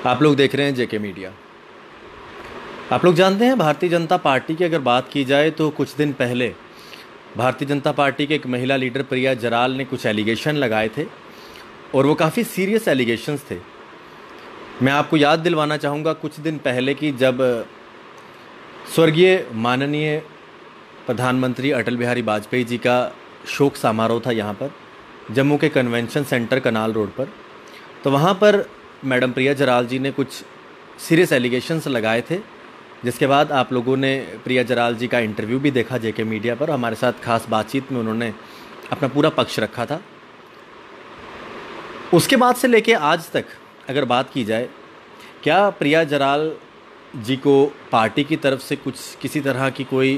आप लोग देख रहे हैं जेके मीडिया। आप लोग जानते हैं भारतीय जनता पार्टी की अगर बात की जाए तो कुछ दिन पहले भारतीय जनता पार्टी के एक महिला लीडर प्रिया जराल ने कुछ एलिगेशन लगाए थे और वो काफ़ी सीरियस एलिगेशंस थे। मैं आपको याद दिलवाना चाहूँगा कुछ दिन पहले कि जब स्वर्गीय माननीय प्रधानमंत्री अटल बिहारी वाजपेयी जी का शोक समारोह था यहाँ पर जम्मू के कन्वेंशन सेंटर कनाल रोड पर, तो वहाँ पर मैडम प्रिया जराल जी ने कुछ सीरियस एलिगेशंस लगाए थे, जिसके बाद आप लोगों ने प्रिया जराल जी का इंटरव्यू भी देखा जेके मीडिया पर। हमारे साथ खास बातचीत में उन्होंने अपना पूरा पक्ष रखा था। उसके बाद से लेके आज तक अगर बात की जाए, क्या प्रिया जराल जी को पार्टी की तरफ से कुछ किसी तरह की कोई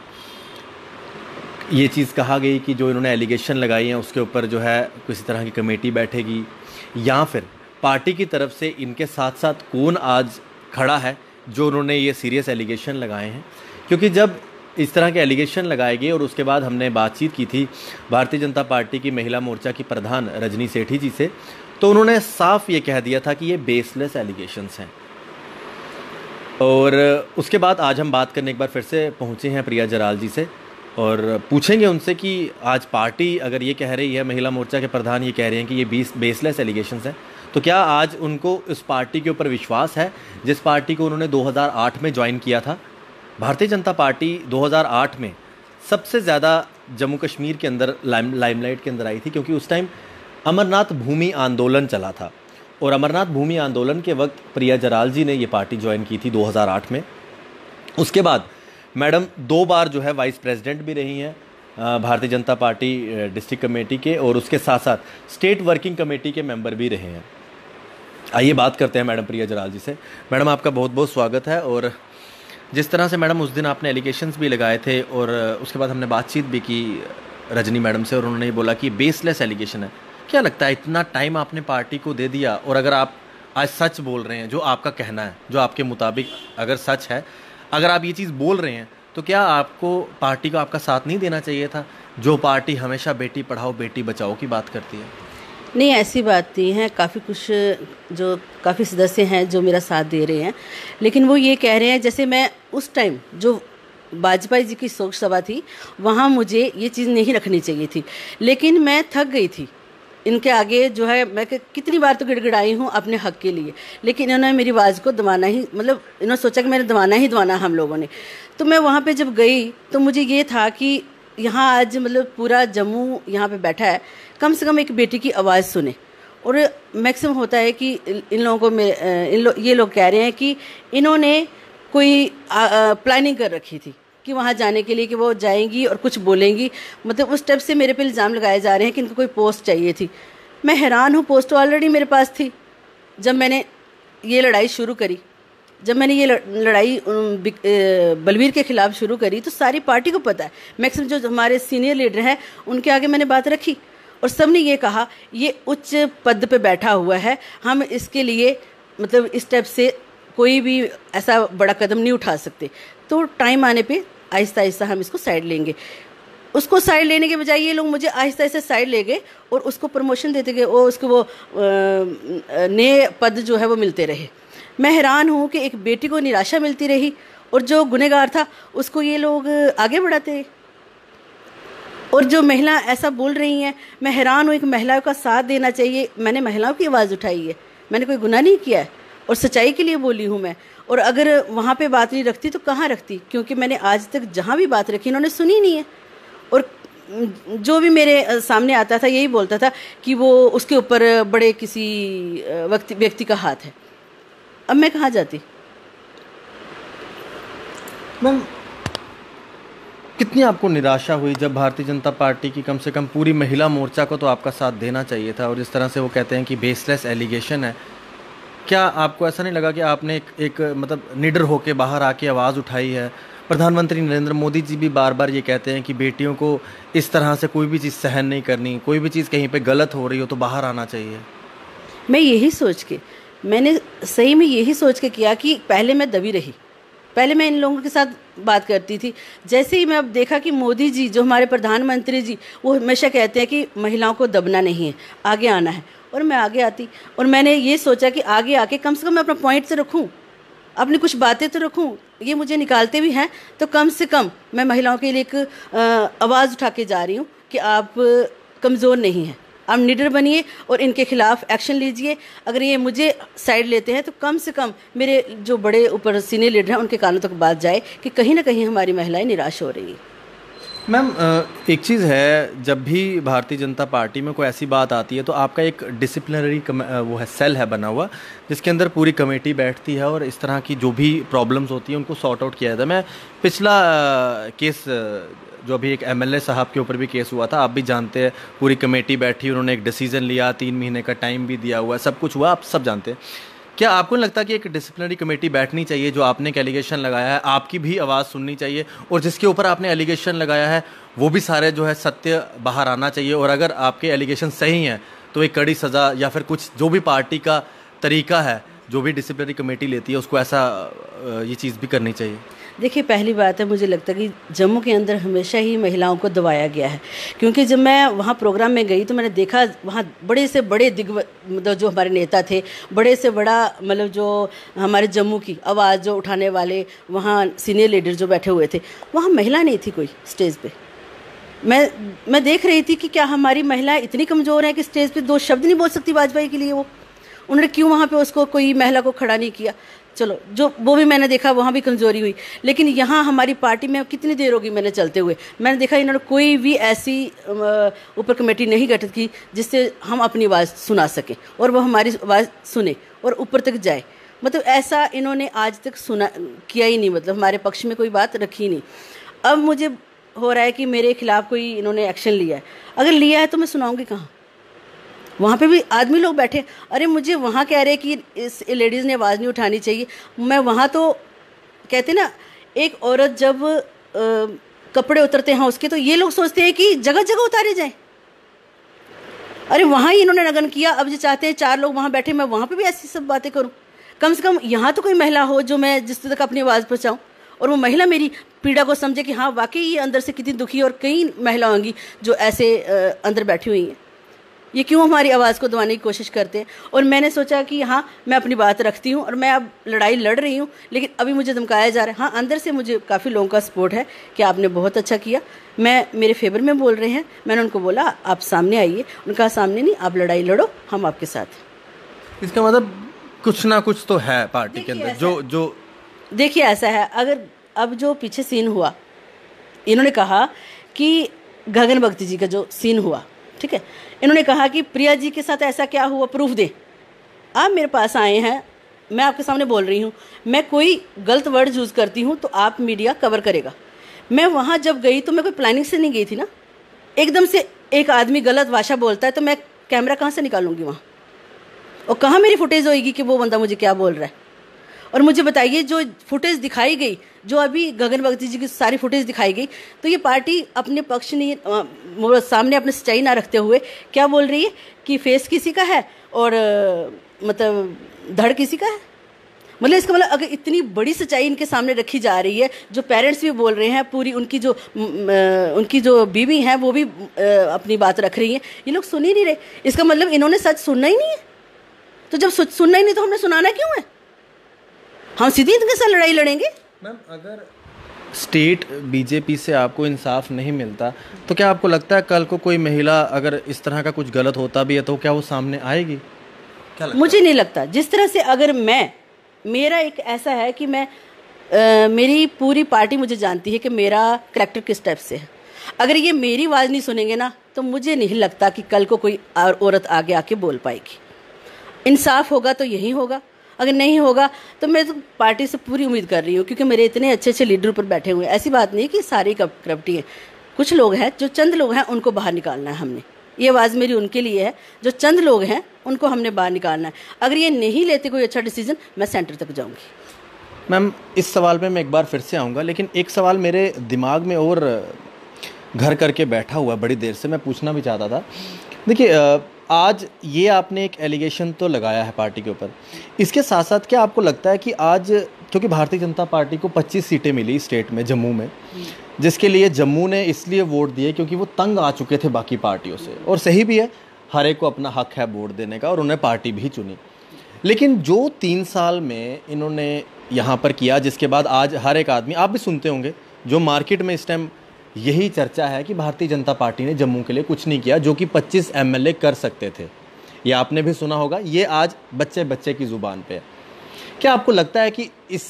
ये चीज़ कहा गई कि जो इन्होंने एलिगेशन लगाई हैं उसके ऊपर जो है किसी तरह की कमेटी बैठेगी, या फिर पार्टी की तरफ से इनके साथ साथ कौन आज खड़ा है जो उन्होंने ये सीरियस एलिगेशन लगाए हैं? क्योंकि जब इस तरह के एलिगेशन लगाए गए और उसके बाद हमने बातचीत की थी भारतीय जनता पार्टी की महिला मोर्चा की प्रधान रजनी सेठी जी से, तो उन्होंने साफ ये कह दिया था कि ये बेसलेस एलिगेशंस हैं। और उसके बाद आज हम बात करने एक बार फिर से पहुँचे हैं प्रिया जराल जी से और पूछेंगे उनसे कि आज पार्टी अगर ये कह रही है, महिला मोर्चा के प्रधान ये कह रहे हैं कि ये बेसलेस एलिगेशंस हैं, तो क्या आज उनको इस पार्टी के ऊपर विश्वास है जिस पार्टी को उन्होंने 2008 में ज्वाइन किया था? भारतीय जनता पार्टी 2008 में सबसे ज़्यादा जम्मू कश्मीर के अंदर लाइमलाइट के अंदर आई थी, क्योंकि उस टाइम अमरनाथ भूमि आंदोलन चला था और अमरनाथ भूमि आंदोलन के वक्त प्रिया जराल जी ने ये पार्टी ज्वाइन की थी 2008 में। उसके बाद मैडम 2 बार जो है वाइस प्रेसिडेंट भी रही हैं Bharatiya Janata party district committee के, और उसके साथ साथ स्टेट वर्किंग कमेटी के मेंबर भी रहे हैं। आइए बात करते हैं मैडम प्रिया जराल जी से। मैडम, आपका बहुत बहुत स्वागत है। और जिस तरह से मैडम उस दिन आपने एलिगेशंस भी लगाए थे और उसके बाद हमने बातचीत भी की रजनी मैडम से और उन्होंने ये बोला कि बेसलेस एलिगेशन है, क्या लगता है इतना टाइम आपने पार्टी को दे दिया और अगर आप आज सच बोल रहे हैं, जो आपका कहना है, जो आपके मुताबिक अगर सच है, अगर आप ये चीज़ बोल रहे हैं, तो क्या आपको पार्टी को आपका साथ नहीं देना चाहिए था, जो पार्टी हमेशा बेटी पढ़ाओ बेटी बचाओ की बात करती है? नहीं, ऐसी बात नहीं है। काफ़ी सदस्य हैं जो मेरा साथ दे रहे हैं, लेकिन वो ये कह रहे हैं जैसे मैं उस टाइम जो वाजपेयी जी की शोक सभा थी वहाँ मुझे ये चीज़ नहीं रखनी चाहिए थी, लेकिन मैं थक गई थी इनके आगे। जो है मैं कितनी बार तो गिड़गिड़ाई हूँ अपने हक के लिए, लेकिन इन्होंने मेरी आवाज़ को दबाना ही, मतलब इन्होंने सोचा कि मैंने दबाना ही दबाना हम लोगों ने। तो मैं वहाँ पे जब गई तो मुझे ये था कि यहाँ आज मतलब पूरा जम्मू यहाँ पे बैठा है, कम से कम एक बेटी की आवाज़ सुने। और मैक्सिमम होता है कि इन लोगों को ये लोग कह रहे हैं कि इन्होंने कोई प्लानिंग कर रखी थी कि वहाँ जाने के लिए, कि वो जाएंगी और कुछ बोलेंगी। मतलब उस टाइप से मेरे पे इल्ज़ाम लगाए जा रहे हैं कि इनको कोई पोस्ट चाहिए थी। मैं हैरान हूँ, पोस्ट ऑलरेडी मेरे पास थी। जब मैंने ये लड़ाई शुरू करी, जब मैंने ये लड़ाई बलवीर के ख़िलाफ़ शुरू करी, तो सारी पार्टी को पता है, मैक्सिमम जो हमारे सीनियर लीडर हैं उनके आगे मैंने बात रखी और सब ने ये कहा ये उच्च पद पे बैठा हुआ है, हम इसके लिए मतलब इस टाइप से कोई भी ऐसा बड़ा कदम नहीं उठा सकते। तो टाइम आने पे आहिस्ता आहिस्ता हम इसको साइड लेंगे। उसको साइड लेने के बजाय ये लोग मुझे आहिस्ता आहिस्ता साइड ले गए और उसको प्रमोशन देते गए और उसको वो नए पद जो है वो मिलते रहे। मैं हैरान हूँ कि एक बेटी को निराशा मिलती रही और जो गुनहगार था उसको ये लोग आगे बढ़ाते रहे। और जो महिला ऐसा बोल रही हैं, मैं हैरान हूँ। एक महिला का साथ देना चाहिए। मैंने महिलाओं की आवाज़ उठाई है, मैंने कोई गुनाह नहीं किया है और सच्चाई के लिए बोली हूँ मैं। और अगर वहाँ पे बात नहीं रखती तो कहाँ रखती, क्योंकि मैंने आज तक जहाँ भी बात रखी इन्होंने सुनी नहीं है। और जो भी मेरे सामने आता था यही बोलता था कि वो उसके ऊपर बड़े किसी व्यक्ति का हाथ है। अब मैं कहाँ जाती? मैम, कितनी आपको निराशा हुई जब भारतीय जनता पार्टी की कम से कम पूरी महिला मोर्चा को तो आपका साथ देना चाहिए था, और जिस तरह से वो कहते हैं कि बेसलेस एलिगेशन है, क्या आपको ऐसा नहीं लगा कि आपने एक मतलब निडर होकर बाहर आके आवाज़ उठाई है? प्रधानमंत्री नरेंद्र मोदी जी भी बार बार ये कहते हैं कि बेटियों को इस तरह से कोई भी चीज़ सहन नहीं करनी, कोई भी चीज़ कहीं पे गलत हो रही हो तो बाहर आना चाहिए। मैंने सही में यही सोच के किया कि पहले मैं दबी रही, पहले मैं इन लोगों के साथ बात करती थी। जैसे ही मैं अब देखा कि मोदी जी जो हमारे प्रधानमंत्री जी, वो हमेशा कहते हैं कि महिलाओं को दबना नहीं है, आगे आना है, और मैं आगे आती। और मैंने ये सोचा कि आगे आके कम से कम मैं अपना पॉइंट तो रखूं, अपनी कुछ बातें तो रखूं। ये मुझे निकालते भी हैं तो कम से कम मैं महिलाओं के लिए एक आवाज़ उठा के जा रही हूँ कि आप कमज़ोर नहीं हैं, आप निडर बनिए और इनके खिलाफ एक्शन लीजिए। अगर ये मुझे साइड लेते हैं तो कम से कम मेरे जो बड़े ऊपर सीनियर लीडर हैं उनके कानों तक बात जाए कि कहीं ना कहीं हमारी महिलाएं निराश हो रही हैं। मैम, एक चीज़ है, जब भी भारतीय जनता पार्टी में कोई ऐसी बात आती है तो आपका एक डिसिप्लिनरी वो है, सेल है बना हुआ, जिसके अंदर पूरी कमेटी बैठती है और इस तरह की जो भी प्रॉब्लम्स होती हैं उनको सॉर्ट आउट किया जाता है। मैं पिछला केस जो अभी एक एमएलए साहब के ऊपर भी केस हुआ था, आप भी जानते हैं, पूरी कमेटी बैठी, उन्होंने एक डिसीजन लिया, 3 महीने का टाइम भी दिया हुआ, सब कुछ हुआ, आप सब जानते हैं। क्या आपको नहीं लगता कि एक डिसिप्लिनरी कमेटी बैठनी चाहिए? जो आपने एक एलिगेशन लगाया है, आपकी भी आवाज़ सुननी चाहिए, और जिसके ऊपर आपने एलिगेशन लगाया है वो भी सारे जो है सत्य बाहर आना चाहिए, और अगर आपके एलिगेशन सही हैं तो एक कड़ी सज़ा या फिर कुछ जो भी पार्टी का तरीका है, जो भी डिसिप्लिनरी कमेटी लेती है, उसको ऐसा ये चीज़ भी करनी चाहिए। देखिए, पहली बात है, मुझे लगता है कि जम्मू के अंदर हमेशा ही महिलाओं को दबाया गया है। क्योंकि जब मैं वहाँ प्रोग्राम में गई तो मैंने देखा वहाँ बड़े से बड़े मतलब जो हमारे नेता थे, बड़े से बड़ा मतलब जो हमारे जम्मू की आवाज़ जो उठाने वाले वहाँ सीनियर लीडर जो बैठे हुए थे, वहाँ महिला नहीं थी कोई स्टेज पे। मैं देख रही थी कि क्या हमारी महिलाएं इतनी कमज़ोर हैं कि स्टेज पे 2 शब्द नहीं बोल सकती वाजपेयी के लिए। वो उन्होंने क्यों वहाँ पे उसको कोई महिला को खड़ा नहीं किया? चलो, जो वो भी मैंने देखा, वहाँ भी कमज़ोरी हुई। लेकिन यहाँ हमारी पार्टी में कितनी देर होगी मैंने चलते हुए, मैंने देखा इन्होंने कोई भी ऐसी ऊपर कमेटी नहीं गठित की जिससे हम अपनी आवाज़ सुना सकें और वो हमारी आवाज़ सुने और ऊपर तक जाए। मतलब ऐसा इन्होंने आज तक सुना किया ही नहीं, मतलब हमारे पक्ष में कोई बात रखी नहीं। अब मुझे हो रहा है कि मेरे खिलाफ कोई इन्होंने एक्शन लिया है। अगर लिया है तो मैं सुनाऊंगी कहाँ? वहाँ पे भी आदमी लोग बैठे। अरे मुझे वहाँ कह रहे कि इस लेडीज़ ने आवाज़ नहीं उठानी चाहिए। मैं वहाँ तो कहते ना, एक औरत जब कपड़े उतरते हैं उसके, तो ये लोग सोचते हैं कि जगह जगह उतारे जाएं। अरे वहाँ ही इन्होंने नगन किया, अब जो चाहते हैं 4 लोग वहाँ बैठे, मैं वहाँ पे भी ऐसी सब बातें करूँ। कम से कम यहाँ तो कोई महिला हो जो मैं जिस तक अपनी आवाज़ पहुँचाऊँ, और वो महिला मेरी पीड़ा को समझे कि हाँ वाकई ये अंदर से कितनी दुखी, और कई महिला होंगी जो ऐसे अंदर बैठी हुई हैं। ये क्यों हमारी आवाज़ को दबाने की कोशिश करते हैं? और मैंने सोचा कि हाँ, मैं अपनी बात रखती हूँ और मैं अब लड़ाई लड़ रही हूँ, लेकिन अभी मुझे धमकाया जा रहा है। हाँ, अंदर से मुझे काफ़ी लोगों का सपोर्ट है कि आपने बहुत अच्छा किया, मेरे फेवर में बोल रहे हैं। मैंने उनको बोला आप सामने आइए। उनका सामने नहीं, आप लड़ाई लड़ो, हम आपके साथ हैं। इसका मतलब कुछ ना कुछ तो है पार्टी के अंदर जो देखिए ऐसा है। अगर अब जो पीछे सीन हुआ, इन्होंने कहा कि गगन भक्ति जी का जो सीन हुआ, ठीक है, इन्होंने कहा कि प्रिया जी के साथ ऐसा क्या हुआ, प्रूफ दे। आप मेरे पास आए हैं, मैं आपके सामने बोल रही हूँ, मैं कोई गलत वर्ड यूज़ करती हूँ तो आप मीडिया कवर करेगा। मैं वहाँ जब गई तो मैं कोई प्लानिंग से नहीं गई थी ना। एकदम से एक आदमी गलत भाषा बोलता है तो मैं कैमरा कहाँ से निकालूंगी वहाँ, और कहाँ मेरी फुटेज होएगी कि वो बंदा मुझे क्या बोल रहा है? और मुझे बताइए, जो फुटेज दिखाई गई, जो अभी गगन भक्ति जी की सारी फुटेज दिखाई गई, तो ये पार्टी अपने पक्ष नहीं, सामने अपने सच्चाई ना रखते हुए क्या बोल रही है कि फेस किसी का है और मतलब धड़ किसी का है। मतलब इसका मतलब अगर इतनी बड़ी सच्चाई इनके सामने रखी जा रही है, जो पेरेंट्स भी बोल रहे हैं, पूरी उनकी जो बीवी हैं वो भी अपनी बात रख रही हैं, ये लोग सुन ही नहीं रहे। इसका मतलब इन्होंने सच सुनना ही नहीं है। तो जब सुनना ही नहीं तो हमने सुनाना क्यों है? हम सीधी इनके साथ लड़ाई लड़ेंगे। मैम, अगर स्टेट बीजेपी से आपको इंसाफ नहीं मिलता तो क्या आपको लगता है कल को कोई महिला अगर इस तरह का कुछ गलत होता भी है तो क्या वो सामने आएगी? क्या लगता मुझे नहीं लगता। जिस तरह से अगर मेरा एक ऐसा है कि मेरी पूरी पार्टी मुझे जानती है कि मेरा करैक्टर किस टाइप से है। अगर ये मेरी आवाज़ नहीं सुनेंगे ना तो मुझे नहीं लगता कि कल को कोई औरत आगे आके बोल पाएगी। इंसाफ होगा तो यही होगा, अगर नहीं होगा तो मैं तो पार्टी से पूरी उम्मीद कर रही हूँ, क्योंकि मेरे इतने अच्छे अच्छे लीडर ऊपर बैठे हुए हैं। ऐसी बात नहीं कि सारी करप्टी है, कुछ लोग हैं, जो चंद लोग हैं उनको बाहर निकालना है हमने। ये आवाज़ मेरी उनके लिए है, जो चंद लोग हैं उनको हमने बाहर निकालना है। अगर ये नहीं लेते कोई अच्छा डिसीजन, मैं सेंटर तक जाऊँगी। मैम, इस सवाल पे मैं एक बार फिर से आऊँगा, लेकिन एक सवाल मेरे दिमाग में और घर करके बैठा हुआ बड़ी देर से, मैं पूछना भी चाहता था। देखिए, आज ये आपने एक एलिगेशन तो लगाया है पार्टी के ऊपर, इसके साथ साथ क्या आपको लगता है कि आज क्योंकि भारतीय जनता पार्टी को 25 सीटें मिली स्टेट में, जम्मू में, जिसके लिए जम्मू ने इसलिए वोट दिए क्योंकि वो तंग आ चुके थे बाकी पार्टियों से, और सही भी है, हर एक को अपना हक है वोट देने का और उन्हें पार्टी भी चुनी। लेकिन जो 3 साल में इन्होंने यहाँ पर किया, जिसके बाद आज हर एक आदमी, आप भी सुनते होंगे, जो मार्केट में इस टाइम यही चर्चा है कि भारतीय जनता पार्टी ने जम्मू के लिए कुछ नहीं किया जो कि 25 एमएलए कर सकते थे। ये आपने भी सुना होगा, ये आज बच्चे बच्चे की ज़ुबान पे है। क्या आपको लगता है कि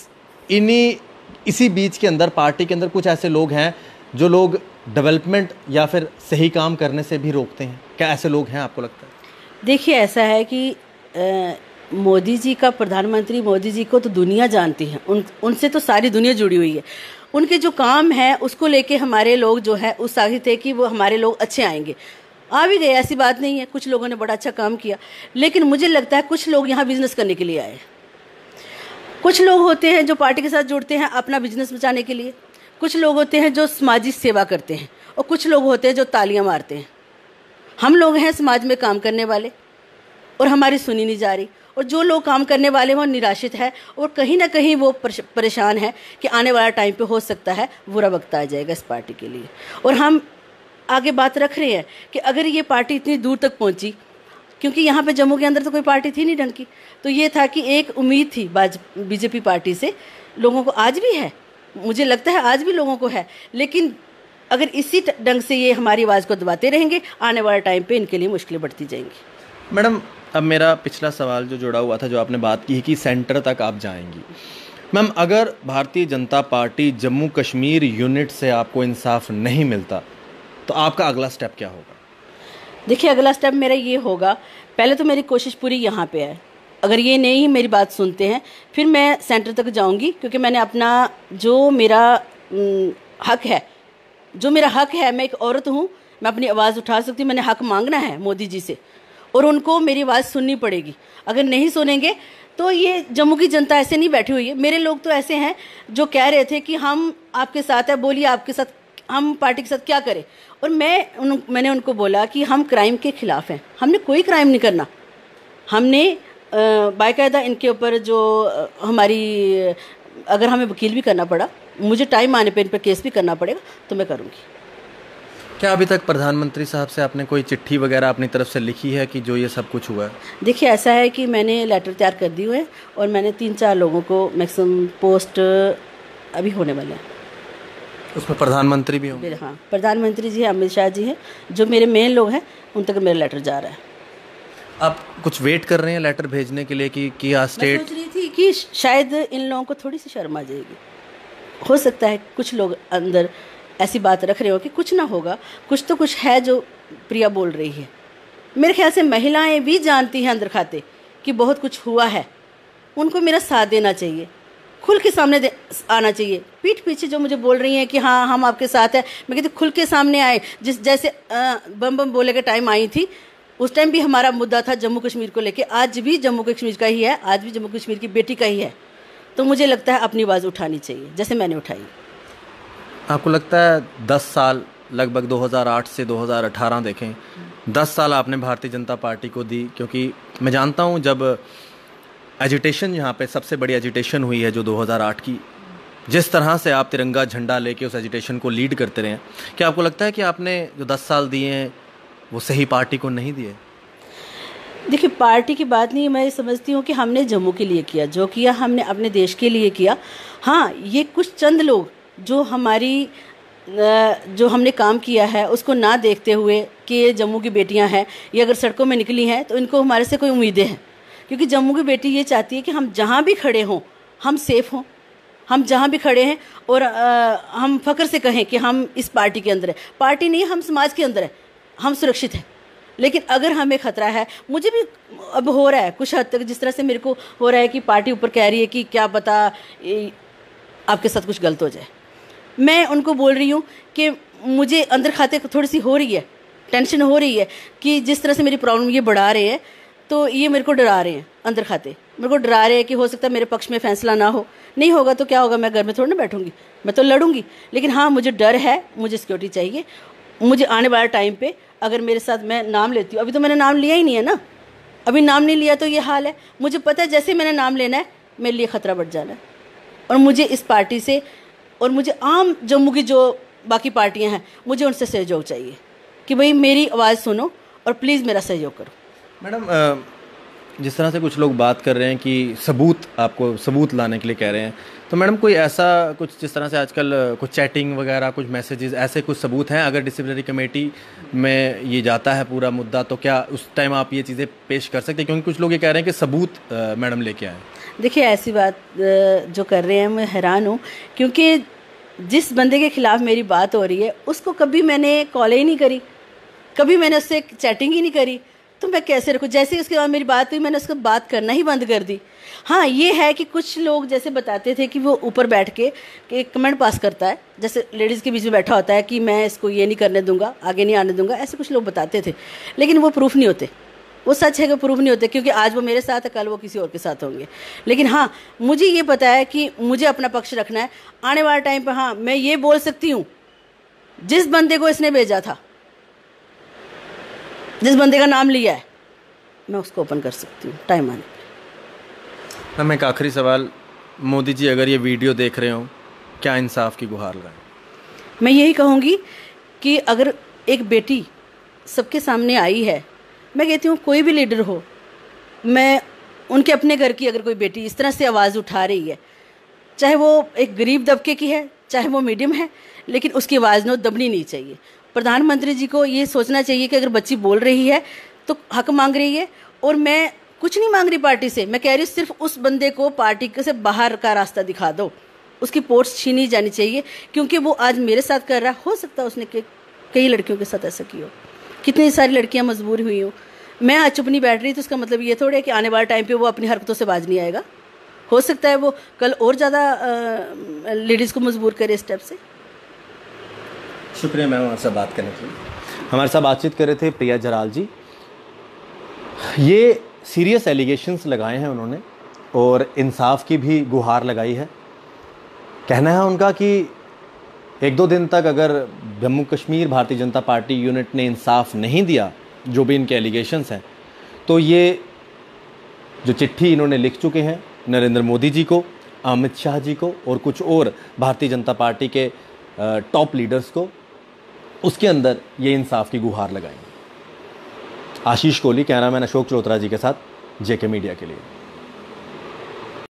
इसी बीच के अंदर पार्टी के अंदर कुछ ऐसे लोग हैं जो लोग डेवलपमेंट या फिर सही काम करने से भी रोकते हैं? क्या ऐसे लोग हैं आपको लगता है? देखिए, ऐसा है कि मोदी जी का, प्रधानमंत्री मोदी जी को तो दुनिया जानती है, उनसे तो सारी दुनिया जुड़ी हुई है। उनके जो काम है उसको लेके हमारे लोग जो है उत्साहित है कि वो हमारे लोग अच्छे आएंगे। आ भी गए, ऐसी बात नहीं है, कुछ लोगों ने बड़ा अच्छा काम किया। लेकिन मुझे लगता है कुछ लोग यहाँ बिजनेस करने के लिए आए। कुछ लोग होते हैं जो पार्टी के साथ जुड़ते हैं अपना बिजनेस बचाने के लिए, कुछ लोग होते हैं जो सामाजिक सेवा करते हैं, और कुछ लोग होते हैं जो तालियां मारते हैं। हम लोग हैं समाज में काम करने वाले, और हमारी सुनी नहीं जा रही। और जो लोग काम करने वाले वो निराशित है, और कहीं ना कहीं वो परेशान है कि आने वाला टाइम पे हो सकता है बुरा वक्त आ जाएगा इस पार्टी के लिए। और हम आगे बात रख रहे हैं कि अगर ये पार्टी इतनी दूर तक पहुंची, क्योंकि यहाँ पे जम्मू के अंदर तो कोई पार्टी थी नहीं ढंग की, तो ये था कि एक उम्मीद थी बीजेपी पार्टी से लोगों को, आज भी है, मुझे लगता है आज भी लोगों को है। लेकिन अगर इसी ढंग से ये हमारी आवाज़ को दबाते रहेंगे, आने वाले टाइम पे इनके लिए मुश्किलें बढ़ती जाएंगी। मैडम, अब मेरा पिछला सवाल जो जुड़ा हुआ था, जो आपने बात की है कि सेंटर तक आप जाएंगी, मैम, अगर भारतीय जनता पार्टी जम्मू कश्मीर यूनिट से आपको इंसाफ नहीं मिलता तो आपका अगला स्टेप क्या होगा? देखिए, अगला स्टेप मेरा ये होगा, पहले तो मेरी कोशिश पूरी यहाँ पे है। अगर ये नहीं मेरी बात सुनते हैं, फिर मैं सेंटर तक जाऊंगी, क्योंकि मैंने अपना जो मेरा हक है, मैं एक औरत हूँ, मैं अपनी आवाज़ उठा सकती हूँ, मैंने हक मांगना है मोदी जी से, और उनको मेरी आवाज़ सुननी पड़ेगी। अगर नहीं सुनेंगे तो ये जम्मू की जनता ऐसे नहीं बैठी हुई है। मेरे लोग तो ऐसे हैं जो कह रहे थे कि हम आपके साथ है, बोलिए आपके साथ, हम पार्टी के साथ क्या करें। और मैंने उनको बोला कि हम क्राइम के खिलाफ हैं, हमने कोई क्राइम नहीं करना। हमने बाकायदा इनके ऊपर जो हमारी, अगर हमें वकील भी करना पड़ा, मुझे टाइम आने पे इन पर केस भी करना पड़ेगा तो मैं करूँगी। क्या अभी तक प्रधानमंत्री साहब से आपने कोई चिट्ठी वगैरह अपनी तरफ से लिखी है कि जो ये सब कुछ हुआ है? देखिए, ऐसा है कि मैंने लेटर तैयार कर दी हुए है, और मैंने 3-4 लोगों को मैक्सिमम पोस्ट अभी होने वाले हैं। उसमें प्रधानमंत्री भी होंगे? हाँ, प्रधानमंत्री जी, अमित शाह जी हैं, जो मेरे मेन लोग हैं, उन तक मेरा लेटर जा रहा है। आप कुछ वेट कर रहे हैं लेटर भेजने के लिए कि स्टेट? मैं सोच रही थी कि शायद इन लोगों को थोड़ी सी शर्म आ जाएगी। हो सकता है कुछ लोग अंदर ऐसी बात रख रहे हो कि कुछ ना होगा, कुछ तो कुछ है जो प्रिया बोल रही है। मेरे ख्याल से महिलाएं भी जानती हैं अंदर खाते कि बहुत कुछ हुआ है, उनको मेरा साथ देना चाहिए, खुल के सामने आना चाहिए। पीठ पीछे जो मुझे बोल रही हैं कि हाँ हम आपके साथ हैं, मैं कहती खुल के सामने आए। जैसे बम बम बोले के टाइम आई थी, उस टाइम भी हमारा मुद्दा था जम्मू कश्मीर को लेके, आज भी जम्मू कश्मीर का ही है, आज भी जम्मू कश्मीर की बेटी का ही है। तो मुझे लगता है अपनी आवाज़ उठानी चाहिए, जैसे मैंने उठाई। आपको लगता है 10 साल, लगभग 2008 से 2018 देखें, 10 साल आपने भारतीय जनता पार्टी को दी, क्योंकि मैं जानता हूं जब एजिटेशन, यहाँ पे सबसे बड़ी एजिटेशन हुई है जो 2008 की, जिस तरह से आप तिरंगा झंडा लेके उस एजिटेशन को लीड करते रहे हैं, क्या आपको लगता है कि आपने जो 10 साल दिए हैं वो सही पार्टी को नहीं दिए? देखिए, पार्टी की बात नहीं, मैं समझती हूँ कि हमने जम्मू के लिए किया, जो किया हमने अपने देश के लिए किया। हाँ, ये कुछ चंद लोग जो हमने काम किया है उसको ना देखते हुए कि ये जम्मू की बेटियां हैं, ये अगर सड़कों में निकली हैं तो इनको हमारे से कोई उम्मीदें हैं, क्योंकि जम्मू की बेटी ये चाहती है कि हम जहाँ भी खड़े हों हम सेफ हों, हम जहाँ भी खड़े हैं और हम फ़ख्र से कहें कि हम इस पार्टी के अंदर है। पार्टी नहीं, हम समाज के अंदर है, हम सुरक्षित हैं। लेकिन अगर हमें ख़तरा है, मुझे भी अब हो रहा है कुछ हद तक, जिस तरह से मेरे को हो रहा है कि पार्टी ऊपर कह रही है कि क्या पता आपके साथ कुछ गलत हो जाए। मैं उनको बोल रही हूँ कि मुझे अंदर खाते थोड़ी सी हो रही है, टेंशन हो रही है कि जिस तरह से मेरी प्रॉब्लम ये बढ़ा रहे हैं, तो ये मेरे को डरा रहे हैं, अंदर खाते मेरे को डरा रहे हैं कि हो सकता है मेरे पक्ष में फैसला ना हो। नहीं होगा तो क्या होगा, मैं घर में थोड़ी ना बैठूंगी, मैं तो लड़ूंगी। लेकिन हाँ, मुझे डर है, मुझे सिक्योरिटी चाहिए। मुझे आने वाला टाइम पे अगर मेरे साथ मैं नाम लेती हूँ, अभी तो मैंने नाम लिया ही नहीं है ना, अभी नाम नहीं लिया तो ये हाल है। मुझे पता है जैसे मैंने नाम लेना है मेरे लिए ख़तरा बढ़ जाना है। और मुझे इस पार्टी से, और मुझे आम जम्मू की जो बाकी पार्टियां हैं, मुझे उनसे सहयोग चाहिए कि भाई मेरी आवाज़ सुनो और प्लीज़ मेरा सहयोग करो। मैडम, जिस तरह से कुछ लोग बात कर रहे हैं कि सबूत, आपको सबूत लाने के लिए कह रहे हैं, तो मैडम कोई ऐसा कुछ, जिस तरह से आजकल कुछ चैटिंग वगैरह, कुछ मैसेजेस, ऐसे कुछ सबूत हैं अगर डिसिप्लिनरी कमेटी में ये जाता है पूरा मुद्दा, तो क्या उस टाइम आप ये चीज़ें पेश कर सकते हैं? क्योंकि कुछ लोग ये कह रहे हैं कि सबूत मैडम लेके आए। देखिए, ऐसी बात जो कर रहे हैं मैं हैरान हूँ, क्योंकि जिस बंदे के खिलाफ मेरी बात हो रही है उसको कभी मैंने कॉल ही नहीं करी, कभी मैंने उससे चैटिंग ही नहीं करी, तो मैं कैसे रखूँ? जैसे ही उसके बाद मेरी बात हुई मैंने उसको बात करना ही बंद कर दी। हाँ, ये है कि कुछ लोग जैसे बताते थे कि वो ऊपर बैठ के एक कमेंट पास करता है, जैसे लेडीज़ के बीच में बैठा होता है कि मैं इसको ये नहीं करने दूंगा, आगे नहीं आने दूंगा, ऐसे कुछ लोग बताते थे, लेकिन वो प्रूफ नहीं होते। वो सच है कि प्रूफ नहीं होते, क्योंकि आज वो मेरे साथ है, कल वो किसी और के साथ होंगे। लेकिन हाँ, मुझे ये पता है कि मुझे अपना पक्ष रखना है आने वाले टाइम पर। हाँ, मैं ये बोल सकती हूँ, जिस बंदे को इसने भेजा था, जिस बंदे का नाम लिया है, मैं उसको ओपन कर सकती हूँ टाइम आने पर। हम एक आखिरी सवाल, मोदी जी अगर ये वीडियो देख रहे हो, क्या इंसाफ की गुहार लगाएं? मैं यही कहूँगी कि अगर एक बेटी सबके सामने आई है, मैं कहती हूँ कोई भी लीडर हो, मैं उनके अपने घर की अगर कोई बेटी इस तरह से आवाज़ उठा रही है, चाहे वो एक गरीब दबके की है, चाहे वो मीडियम है, लेकिन उसकी आवाज़ न दबनी नहीं चाहिए। प्रधानमंत्री जी को ये सोचना चाहिए कि अगर बच्ची बोल रही है तो हक मांग रही है, और मैं कुछ नहीं मांग रही पार्टी से, मैं कह रही हूँ सिर्फ उस बंदे को पार्टी से बाहर का रास्ता दिखा दो, उसकी पोस्ट छीनी जानी चाहिए, क्योंकि वो आज मेरे साथ कर रहा, हो सकता है उसने कई लड़कियों के साथ ऐसा किया हो, कितनी सारी लड़कियां मजबूर हुई हो। मैं आज चुप नहीं बैठ रही तो उसका मतलब ये थोड़ा है कि आने वाले टाइम पे वो अपनी हरकतों से बाज नहीं आएगा। हो सकता है वो कल और ज़्यादा लेडीज़ को मजबूर करे स्टेप से। शुक्रिया मैम हमारे साथ बात करने के लिए। हमारे साथ बातचीत कर रहे थे प्रिया जराल जी। ये सीरियस एलिगेशंस लगाए हैं उन्होंने और इंसाफ की भी गुहार लगाई है। कहना है उनका कि एक दो दिन तक अगर जम्मू कश्मीर भारतीय जनता पार्टी यूनिट ने इंसाफ नहीं दिया, जो भी इनके एलिगेशंस हैं, तो ये जो चिट्ठी इन्होंने लिख चुके हैं नरेंद्र मोदी जी को, अमित शाह जी को और कुछ और भारतीय जनता पार्टी के टॉप लीडर्स को, उसके अंदर ये इंसाफ की गुहार लगाएंगे। आशीष कोहली, कैमरामैन अशोक चौधरी जी के साथ, जेके मीडिया के लिए।